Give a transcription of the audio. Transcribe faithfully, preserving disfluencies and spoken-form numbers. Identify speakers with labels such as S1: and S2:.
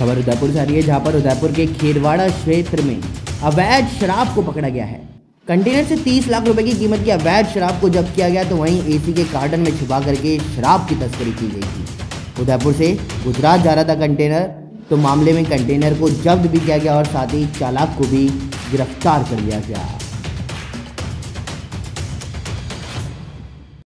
S1: खबर उदयपुर से आ रही है, जहां पर उदयपुर के खेरवाड़ा क्षेत्र में अवैध शराब को पकड़ा गया है। कंटेनर से तीस लाख रुपए की कीमत की अवैध शराब को जब्त किया गया, तो वहीं एसी के कार्टन में छुपा करके शराब की तस्करी की गई थी। उदयपुर से गुजरात जा रहा था कंटेनर, तो मामले में कंटेनर को जब्त भी किया गया और साथ ही चालक को भी गिरफ्तार कर लिया गया।